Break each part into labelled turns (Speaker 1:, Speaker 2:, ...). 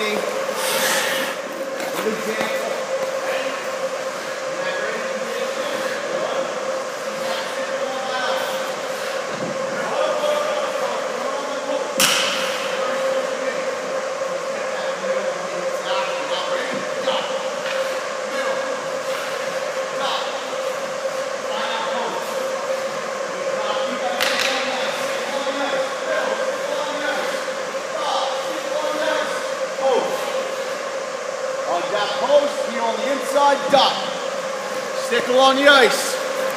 Speaker 1: ready. Good jam. That post, heel on the inside, duck. Stickle on the ice.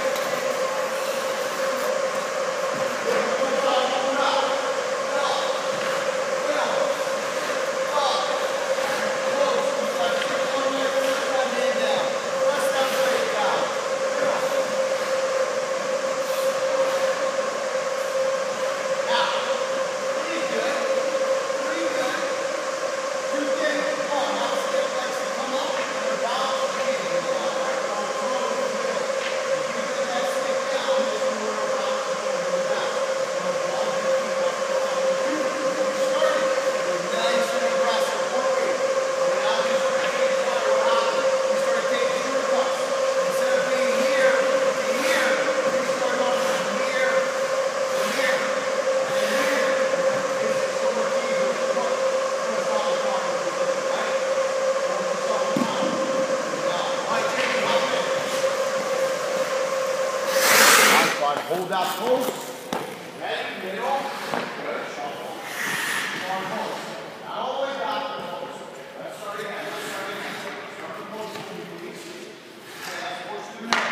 Speaker 1: Hold that post. Ready, middle. Good, shuffle. On post. Not all the way back to the post. Let's start again. Start the post when you release. Okay, that's post to the middle.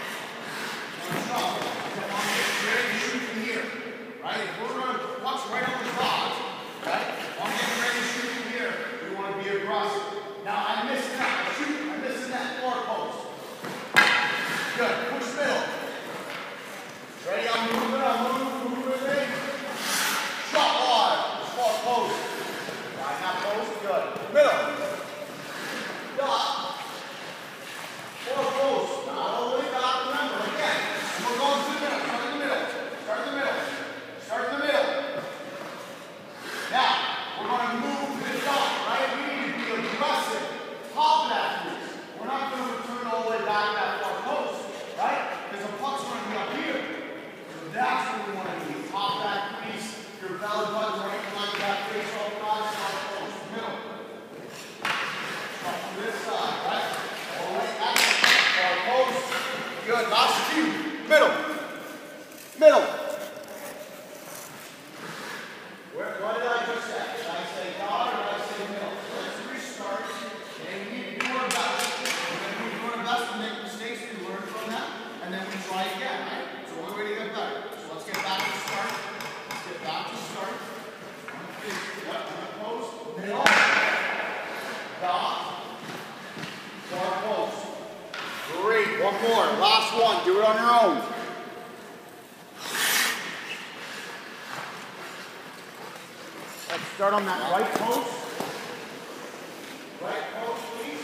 Speaker 1: Now shuffle. Come on, get ready to shoot from here. Right? If we're going to punch right on the rod, right? I'm getting ready to shoot from here. We want to be aggressive. Now I missed that. I'm missing that far post. Good. Push middle. Ready, I'm moving with me. Shot wide, far post. Right, now post, good. Middle. Dot. Far post. Not all the way back, remember, again. And we're going to the middle. Start in the middle. Start in the middle. Start in the middle. Now, we're going to move to the dot, right? We need to be aggressive. Top of that crease. We're not going to return all the way back that far post, right? Because the puck's going to be up here. That's what we want to do. Top that crease, your belly button right in line with that face off the body, side post, middle. Up to this side, right? All the way back, side post. Good, last few. Middle. Middle. What did I just say? Did I say dot or did I say middle? So let's restart. And we need to do our best. And then we do our best to make mistakes, we learn from them, and then we try again, right? One way to get better. So let's get back to start. Let's get back to start. Yep, on the post. Middle. Dot. Far post. Great. One more. Last one. Do it on your own. Let's start on that right post. Right post, please.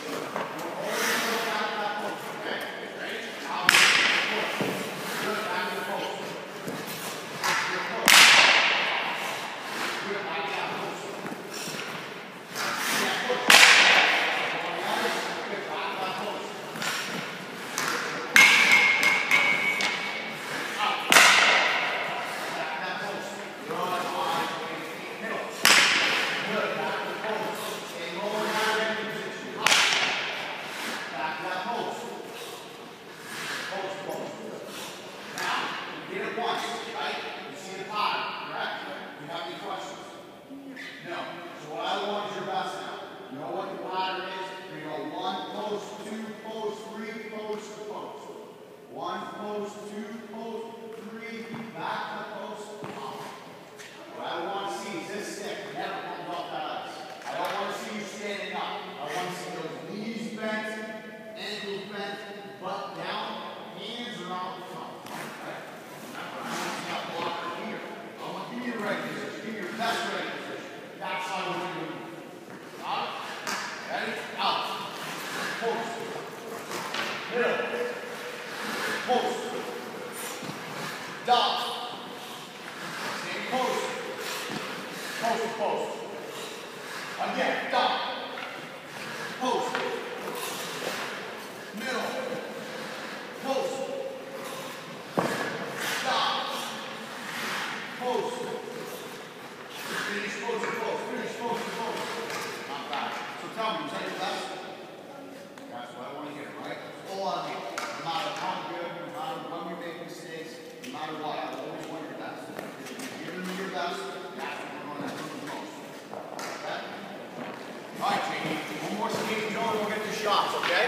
Speaker 1: on you. Is that your best? That's what I want to hear, right? It's all on you. No matter how good, no matter when you make mistakes, no matter what, I always want your best. If you're giving me your best, that's what we're going to do the most. Okay? All right, Jamie. One more skating drill and we'll get the shots, okay?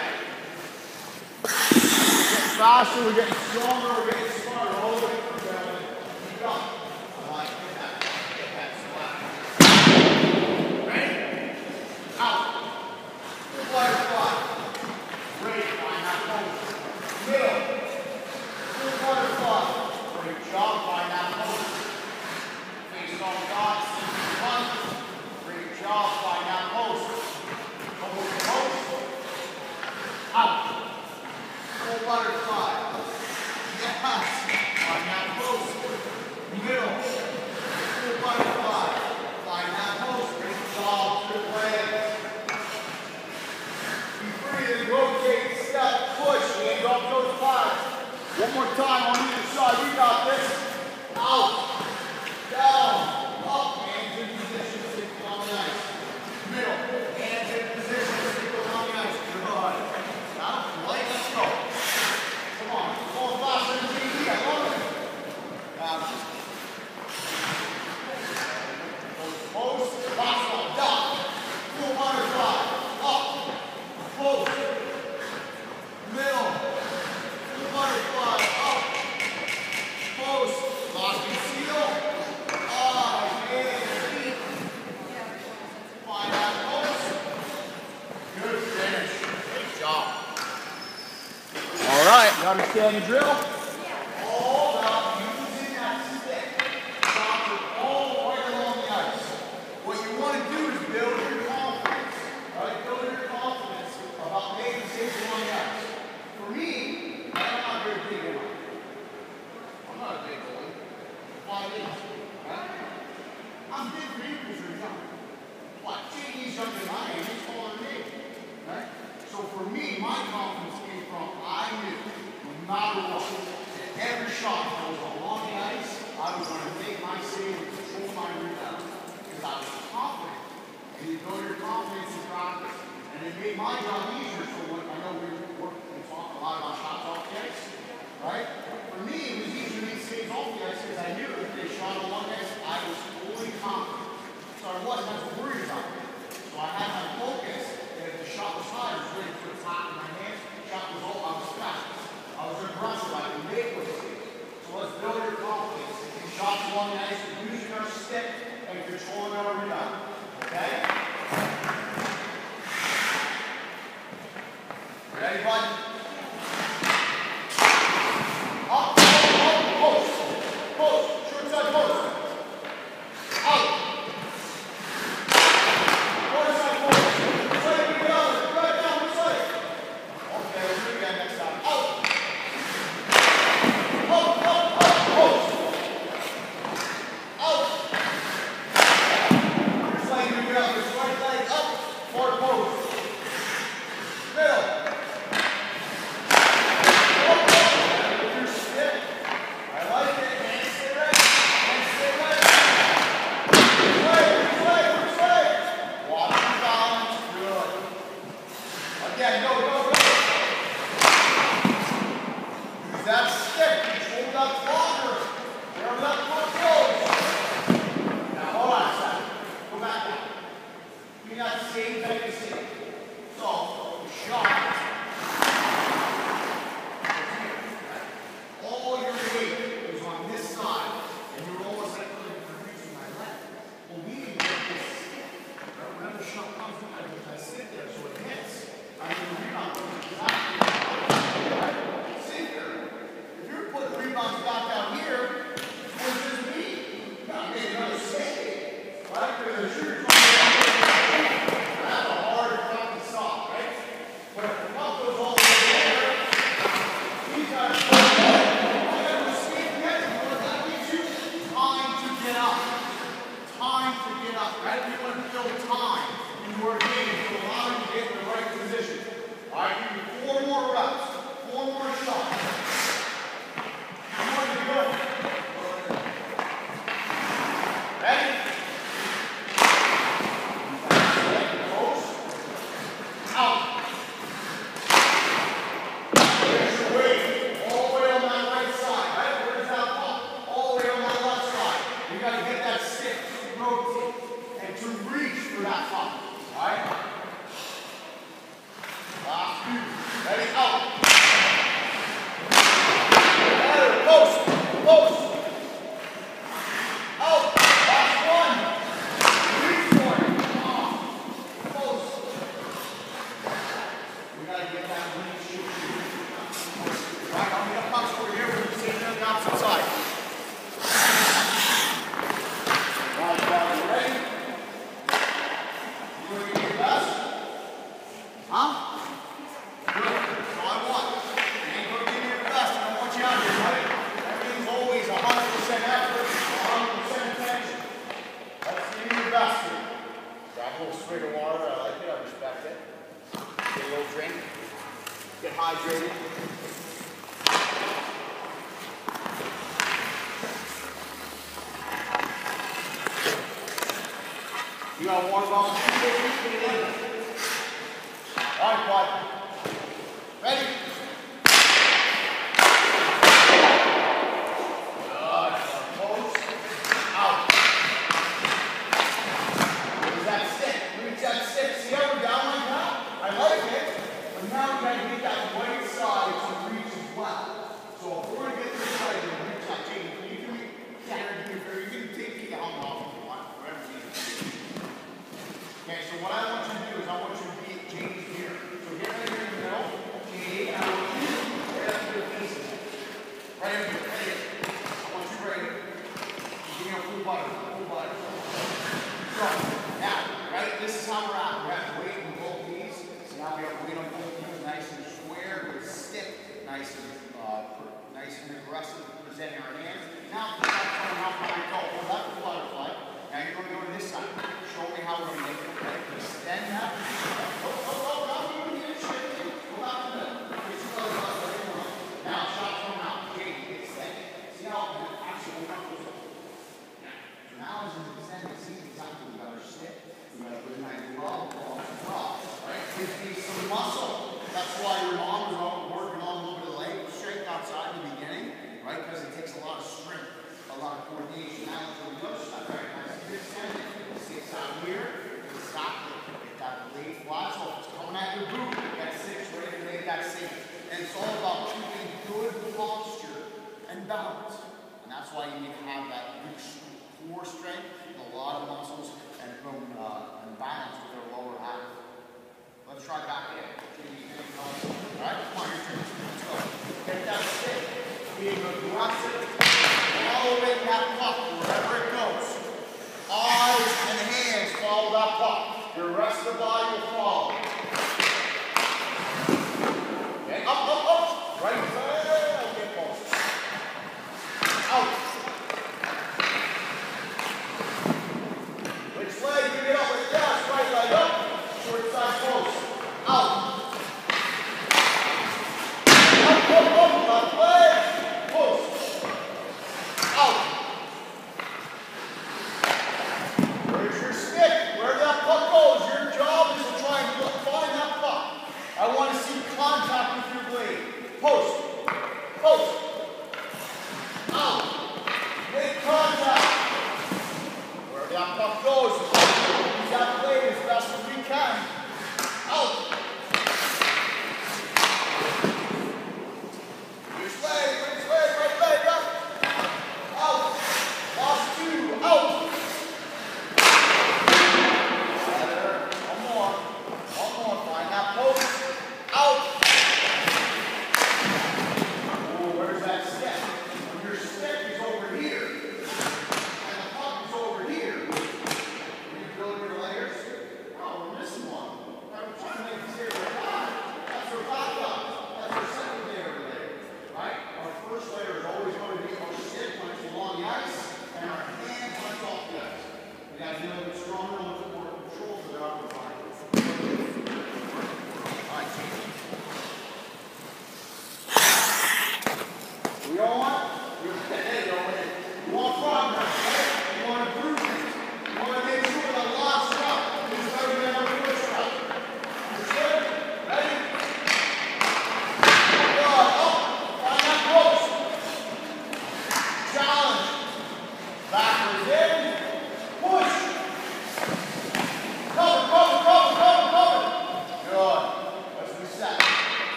Speaker 1: We're getting faster, we're getting stronger, we're getting smarter. All the way through, gentlemen. Keep going. I like it. Get that slap. Ready? Out. Full butterfly. Great. Find that pose. Middle. Full butterfly. Great job. Find that pose. Face on God. Run. Great job. Find that pose. Over the pose. Out. Full butterfly. Yes. Find that pose. Middle. Full butterfly. Find that pose. Great job. Good legs. Be free and rotate, step, push, and off those flags. One more time on either side. We got this. Out. Down. Up. Hands in position. Stick on the ice. Middle. Hands in position. Stick on the ice. Good. Now, light. Let's go. Come on. Going faster than TV. I love it. Post. Last one. Down. Full butterfly. Up. Post. Middle. Full butterfly. Up. Post. Lock and seal. Eyes, hands, feet. Find that post. Good finish. Great job. All right. You understand the drill? All about using that stick. Shots it all the way along the ice. What you want to do is build your confidence. Right? Build your confidence about making saves along the ice. For me, I'm not very big, am I? I'm not a big goalie. 5'8", right? I'm big for you because you're young. What? JD's younger than I am. He's taller than me. Right? So for me, my confidence came from I knew no matter what, that every shot that was along the ice, I was going to make my save and control my rebound. Because I was confident. And you build your confidence in practice. And it made my job easier. So when I know we talk a lot about shots off the ice, right? For me, it was easier to make saves off the ice because I knew if they shot along the ice, I was fully confident. So I wasn't as worried about it. So I had my focus that if the shot was high, I was ready for the top in my hands. Shot was all, I was fast. I was aggressive. I could make those saves. So let's build your confidence. Shots along the ice, using our stick and controlling our rebound. Okay? Ready, bud? Up, post. Post. Short side post. Out. Short side post. Which way do we go? Right down, which way? Okay, let's do it again next time. Out. Up, post. Out. Which leg do we go? This right leg up, forward post. Middle. drink. Get hydrated. You got water bottle? All right, bud. Ready? Good. Close. Out. Where's that stick? Reach that stick. See how we're down like that? I like it. But now we got to get that right side to reach as well. So if we're going to get this side, we're going to reach that chain. You can take the helmet off if you want. Whatever you need. Okay, so what I want you to do is I want you to be James here. So get right here in the middle. Okay, and I want you to right up to your face. Right up here, right here. I want you right here. Give me a full butter, full butter. So, now, right, this is how we're at. We have weight on both knees. So now we have weight on both knees, nice and square, with stiff, nice and aggressive, presenting our hands. Now, turn around by your toe. Hold up the butterfly. Now you're going to go to this side. Show me how we're going to make it. Okay? Extend that. Not even here. Go back to the middle. Now, shot from out. Okay, extend it. See how actually we're not close up. Now, as you extend it, see exactly we got our stick. We got a good nice glove as well. Right? Gives me some muscle. That's why your mom is working on a little bit of leg strength outside in the beginning. Right? Because it takes a lot of strength, a lot of coordination. Now, until we go to that, right? Nice and extend it. Six out here, exactly. Get that blade flat, so if it's coming at your boot, that six ready to make that safe. And it's all about keeping good posture and balance. And that's why you need to have that good core strength and a lot of muscles and balance with their lower half. Let's try back in. Alright, come on, your turn. Let's go. Get that stick. Being aggressive, following that puck wherever it goes. Eyes and hands follow that puck. The rest of the body will follow. Okay, up. Right side. Okay, close. Out. Which leg? Give it up with gas. Right leg up. Short side close. Out. Up. Left leg. Close. Out. Where's your stick? Where that puck goes, your job is to try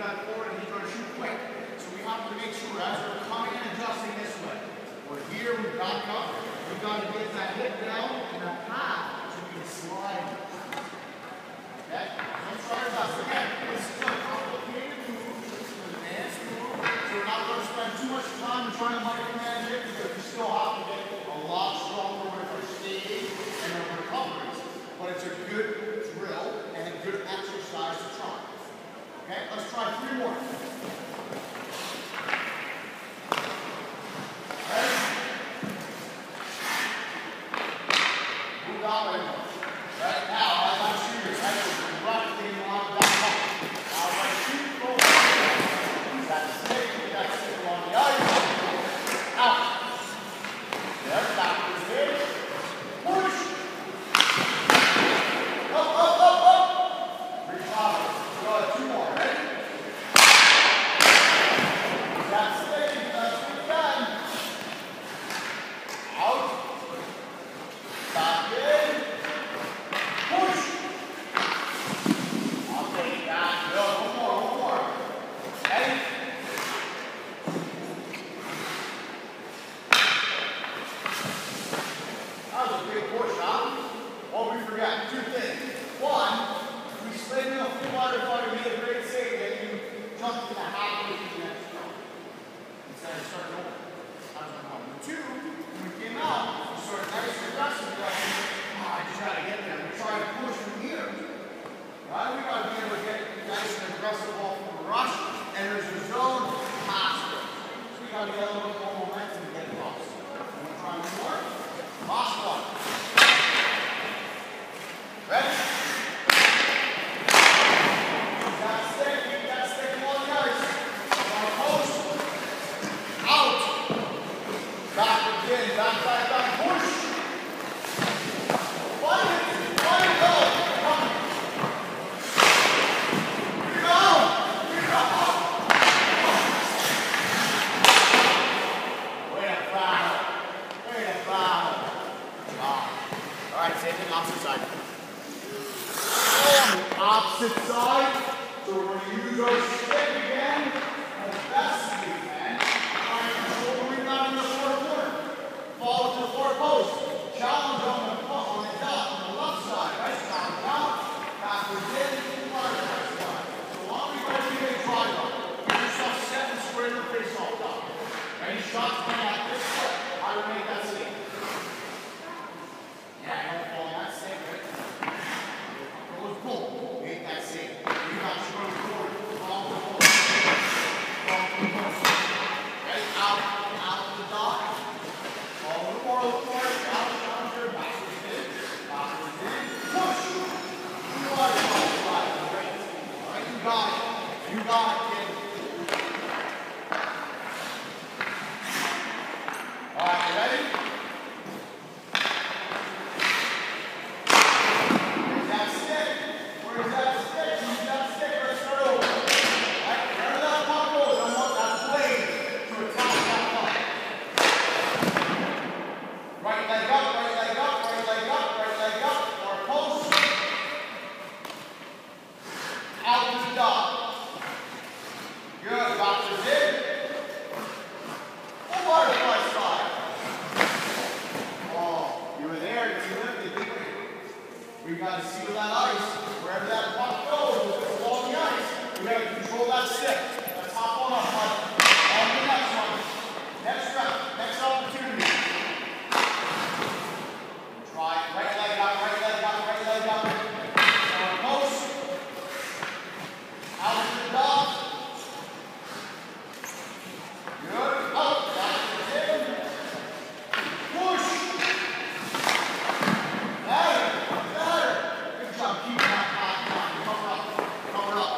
Speaker 1: back forward, and he's going to shoot quick. So we have to make sure as we're coming and adjusting this way, we're here, we've got to up. We've got to get that hip down and that path so we can slide. Okay? Let's try our best. Again, this is a complicated move. This is an advanced move. So we're not going to spend too much time trying to micromanage it because we still have to get a lot stronger with our skating and our recoveries. But it's a good drill and a good exercise to try. Okay, let's try 3 more. Ready? Move out right now. Right now, as I'm shooting, right, we're directly along that ball. Now, if I shoot forward, use that stick along the ice. Out. There, backwards here. Push. Up, up, up, up. Reach out. Go ahead, 2 more. Ready? That's stick. That's what we got. Out. Back in. Push. I'll take that. Go. One more. Ready? That was a big push, huh? What we forgot? 2 things. 1, we slid in a full water fighter, made a great save that you jumped to the halfway to the next jump. Instead of starting over. That's 1. 2, when we came out, we started nice and aggressive. I just got to get there. We tried to push from here. Right? We got to be able to get nice and aggressive off from the rush, and there's a zone past it. So we got to get a little bit more momentum to get across. Want to try 1 more? Last one. Ready? Keep that stick along the ice. On a post. Out. Back again. Back, push. Find it, go. Come. Here we go. Way to foul. All right, same thing, opposite side. Opposite side. So we're going to use our stick again as best as we can. Try and control the rebound in the 4th corner. Follow to the 4th post. Challenge on the dot on the left side. Right side out. Backwards in. Right side. So while we go to a drive up, get yourself set and square in the face off top. Ready? Shots coming out this way. How to make that save? Yeah, I don't fall in that save, right? Pull. Make that save. You got to run forward. Follow the post. Ready? Out the dot. Follow the more. Challenge here. Backwards in. Push. You got it. Great. All right, you got it, kid. All right, you ready? Where's that stick? Use that stick. Let's start over. Right? Wherever that puck goes, I want that blade to attack that puck. Right leg up, right leg up, right leg up, right leg up. Or post. Out to the dot. Good. Boxers in. Full butterfly slide. Oh, you were there. You lifted, didn't you? We got to seal that ice. Wherever that puck goes, if it's along the ice, we got to control that stick. Let's hop on up, bud. On to the next one. Next rep. Next opportunity. Try it. Right leg up, right leg up, right leg up. On post. Out to the dot. Good. Out. Back in. Push. Better. Good job. Keep that path down. Cover up.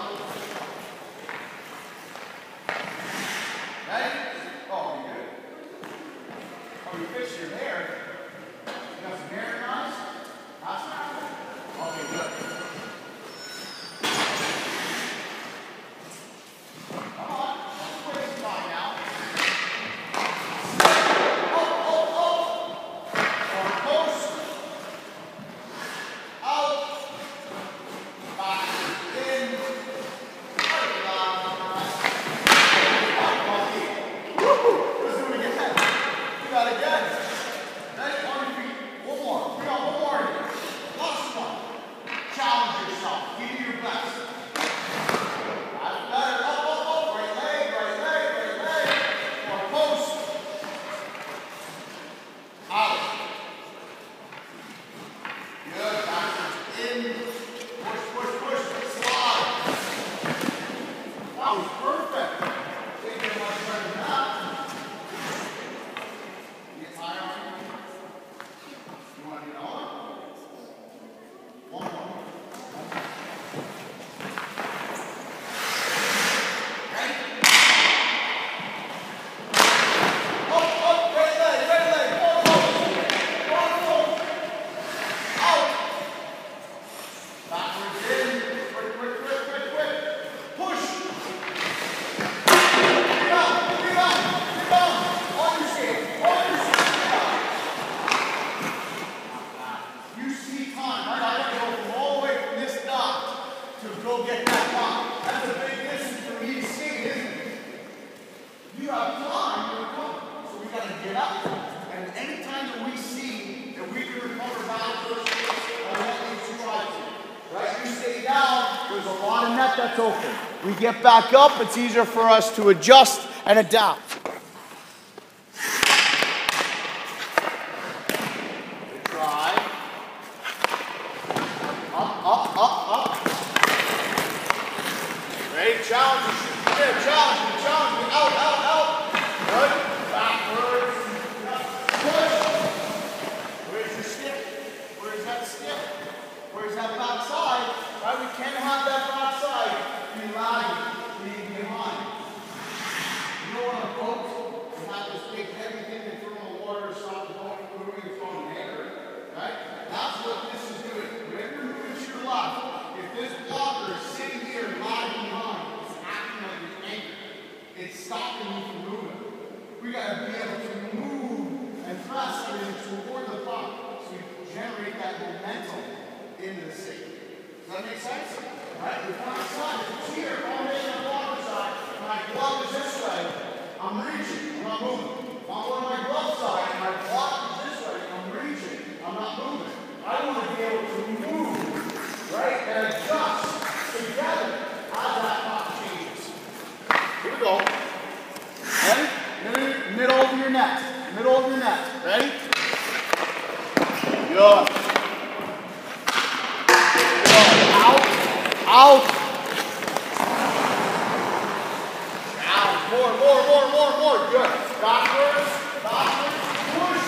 Speaker 1: Ready? Oh, you good? Oh, you fixed your hair. You got some hair in your eyes? That's not good. Okay, good. Come on. Let's play some time now. On post. Out. Back in. Right line. that again. Ready? On your feet. One more. Bring on one more. Last one. Challenge yourself. Give it your best. That's better. Up, up, up. Right leg, right leg, right leg. Or post. Out. Good. Backwards in. Push, push, push. Slide. That was perfect. Take it much better than that. Get higher on you. You want to get on? One more. Ready? Up, up, right leg, right leg. Forward. Out. Backwards in. Quick, quick, quick, quick, quick. Push. Get out, get out, get out. On your skate, on your skate. You see time, right? I gotta go from all the way from this dot to go get that dot. That's a big distance from each skate, isn't it? You have time to recover. So we gotta get up. And anytime that we see that we can recover back to those skates, I want you to try to. Right? You stay down, there's a lot of net that's open. We get back up, it's easier for us to adjust and adapt. Good try. Up. Ready? Challenge. Here, challenge. Out. Good. Backwards. Push. Where's your stick? Where's that stick? Where's that back side? Right? We can't have that back side be lagging, being behind. You know on a boat, you have this big heavy thing they throw in the water to stop the boat from moving and throwing an anchor. Right? That's what this is doing. Whenever you're moving to your left, if this blocker is sitting here lagging behind, it's acting like an anchor. It's stopping you from moving. We gotta be able to move and press everything toward the puck so we generate that momentum into the skate. Does that make sense? Right? If I'm outside, if it's here, if I'm hitting the blocker side, and my glove is this way, I'm reaching, I'm not moving. If I'm on my glove side and my block is this way, I'm reaching, I'm not moving. I want to be able to move, right, and adjust together as that puck changes. Here we go. Ready? Middle of your net. Middle of your net. Ready? Good. Out. Down. More. Good. Backwards. Push.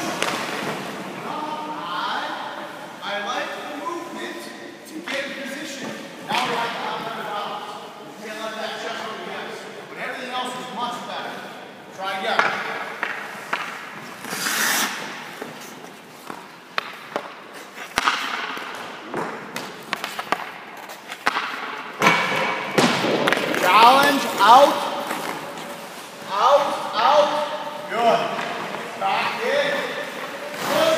Speaker 1: I like the movement to get in position. Now we have to have better balance. You can't let that chest over the ice. But everything else is much better. Try again. Challenge, out. Good. Back in. Push.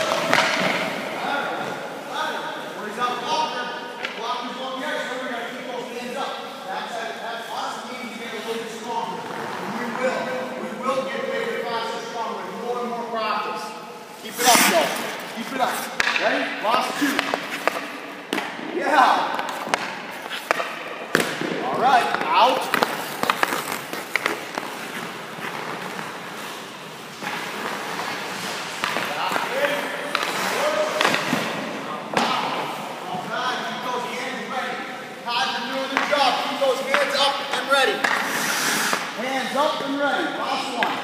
Speaker 1: Better. Where's that blocker? Blocker's on the ice, so we're going to keep those hands up. That's us needing to get a little bit stronger. And we will get bigger, faster, stronger, with more and more practice. Keep it up, though. Keep it up. Ready? Last two. Yeah. All right, out. Back in. Not bad. Keep those hands ready. Pads are doing their job. Keep those hands up and ready. Hands up and ready. Last one.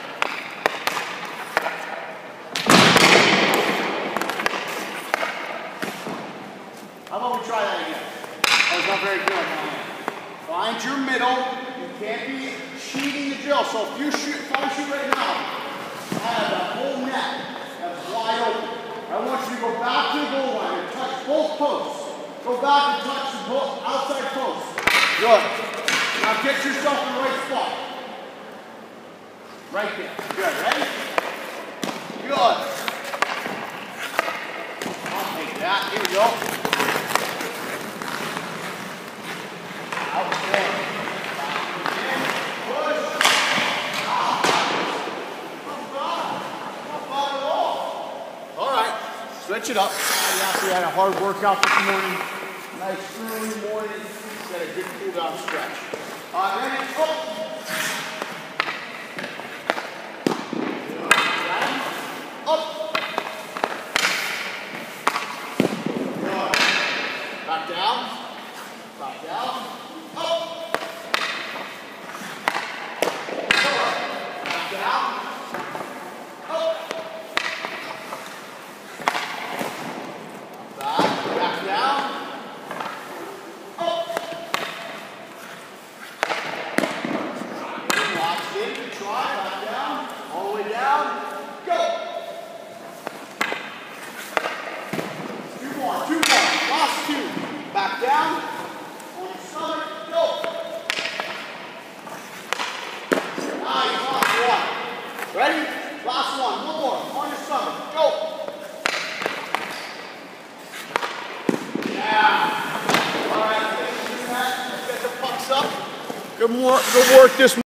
Speaker 1: How about we try that again? That was not very good. Find your middle. You can't be cheating the drill. So if I shoot right now, I have that whole net that's wide open. I want you to go back to the goal line and touch both posts. Go back and touch the outside posts. Good. Now get yourself in the right spot. Right there. Good. Ready? Good. I'll take that. Here we go. Out there. Push. Not bad. Stretch it up. After you had a hard workout this morning, nice early morning, get a good cool down stretch. Ready? Up. Up. Good. Back down. Back down. Up. Back down. Up. Back down. Up. Locked in. Good try. Back down. All the way down. Go. Two more. Last two. Back down. On your stomach. Go. Nice. Last one. Ready? Last one. One more. On your stomach. Go. Yeah. All right. Let's get the pucks up. Good work this morning.